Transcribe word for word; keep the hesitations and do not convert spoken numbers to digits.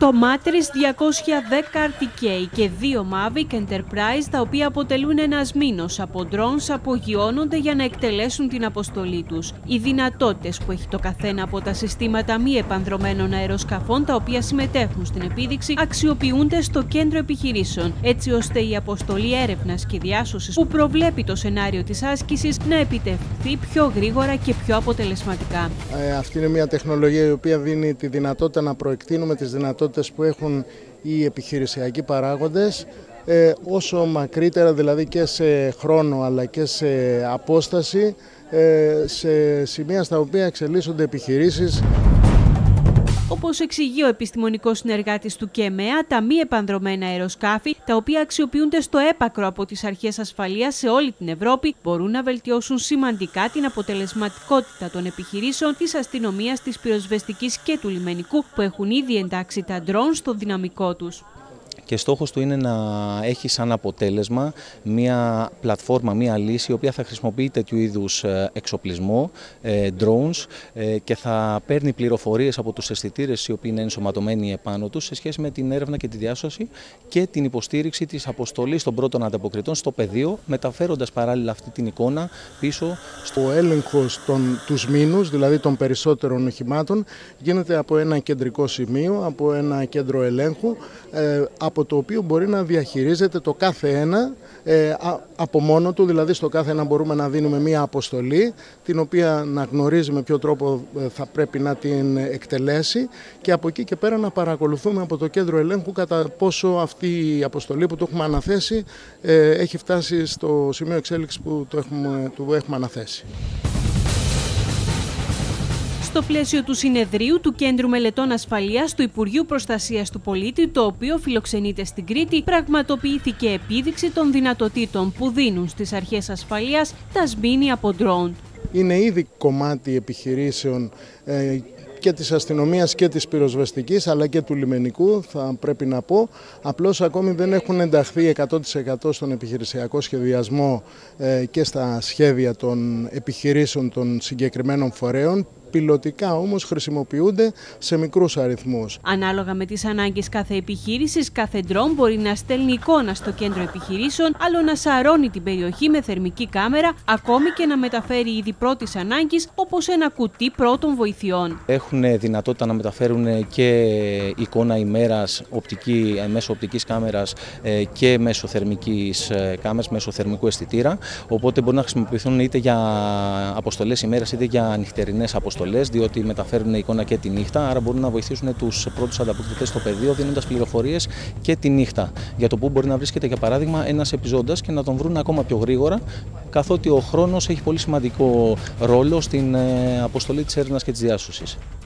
οκτώ Matrix, διακόσια δέκα αρ τι κέι και δύο Mavic Enterprise, τα οποία αποτελούν ένα μήνος από drones, απογειώνονται για να εκτελέσουν την αποστολή τους. Οι δυνατότητες που έχει το καθένα από τα συστήματα μη επανδρωμένων αεροσκαφών, τα οποία συμμετέχουν στην επίδειξη, αξιοποιούνται στο κέντρο επιχειρήσεων, έτσι ώστε η αποστολή έρευνας και διάσωσης που προβλέπει το σενάριο της άσκησης να επιτευχθεί πιο γρήγορα και πιο αποτελεσματικά. Ε, αυτή είναι μια τεχνολογία η οποία δίνει τη δυνατότητα να προεκτείνουμε τις δυνατότητες που έχουν οι επιχειρησιακοί παράγοντες, ε, όσο μακρύτερα, δηλαδή και σε χρόνο αλλά και σε απόσταση, ε, σε σημεία στα οποία εξελίσσονται επιχειρήσεις. Όπως εξηγεί ο επιστημονικός συνεργάτης του ΚΕΜΕΑ, τα μη επανδρωμένα αεροσκάφη, τα οποία αξιοποιούνται στο έπακρο από τις αρχές ασφαλείας σε όλη την Ευρώπη, μπορούν να βελτιώσουν σημαντικά την αποτελεσματικότητα των επιχειρήσεων της αστυνομίας, της πυροσβεστικής και του λιμενικού, που έχουν ήδη εντάξει τα ντρόουν στο δυναμικό τους. Και στόχος του είναι να έχει σαν αποτέλεσμα μια πλατφόρμα, μια λύση η οποία θα χρησιμοποιεί τέτοιου είδους εξοπλισμό, drones, και θα παίρνει πληροφορίες από τους αισθητήρες οι οποίοι είναι ενσωματωμένοι επάνω τους σε σχέση με την έρευνα και τη διάσωση και την υποστήριξη της αποστολής των πρώτων ανταποκριτών στο πεδίο, μεταφέροντας παράλληλα αυτή την εικόνα πίσω. Ο έλεγχος των τους μήνους, δηλαδή των περισσότερων οχημάτων, γίνεται από ένα κεντρικό σημείο, από ένα κέντρο ελέγχου, ε, από το οποίο μπορεί να διαχειρίζεται το κάθε ένα ε, από μόνο του, δηλαδή στο κάθε ένα μπορούμε να δίνουμε μία αποστολή, την οποία να γνωρίζει με ποιο τρόπο θα πρέπει να την εκτελέσει, και από εκεί και πέρα να παρακολουθούμε από το κέντρο ελέγχου κατά πόσο αυτή η αποστολή που το έχουμε αναθέσει ε, έχει φτάσει στο σημείο εξέλιξης που το έχουμε, το έχουμε αναθέσει. Στο πλαίσιο του συνεδρίου του Κέντρου Μελετών Ασφαλείας του Υπουργείου Προστασίας του Πολίτη, το οποίο φιλοξενείται στην Κρήτη, πραγματοποιήθηκε επίδειξη των δυνατοτήτων που δίνουν στις αρχές ασφαλείας τα σμήνη από ντρόουν. Είναι ήδη κομμάτι επιχειρήσεων ε, και της αστυνομίας και της πυροσβεστικής αλλά και του λιμενικού, θα πρέπει να πω. Απλώς ακόμη δεν έχουν ενταχθεί εκατό τοις εκατό στον επιχειρησιακό σχεδιασμό ε, και στα σχέδια των επιχειρήσεων των συγκεκριμένων φορέων. Πιλωτικά όμως χρησιμοποιούνται σε μικρούς αριθμούς. Ανάλογα με τις ανάγκες κάθε επιχείρησης, κάθε ντρόουν μπορεί να στέλνει εικόνα στο κέντρο επιχειρήσεων, άλλο να σαρώνει την περιοχή με θερμική κάμερα, ακόμη και να μεταφέρει είδη πρώτης ανάγκης, όπως ένα κουτί πρώτων βοηθειών. Έχουν δυνατότητα να μεταφέρουν και εικόνα ημέρας οπτική, μέσω οπτικής κάμερας και μέσω θερμικής κάμερας, μέσω θερμικού αισθητήρα. Οπότε μπορούν να χρησιμοποιηθούν είτε για αποστολές ημέρας είτε για νυχτερινές αποστολές, διότι μεταφέρουν εικόνα και τη νύχτα, άρα μπορούν να βοηθήσουν τους πρώτους ανταποκριτές στο πεδίο, δίνοντας πληροφορίες και τη νύχτα για το πού μπορεί να βρίσκεται, για παράδειγμα, ένας επιζώντας και να τον βρουν ακόμα πιο γρήγορα, καθότι ο χρόνος έχει πολύ σημαντικό ρόλο στην αποστολή της έρευνας και της διάσωσης.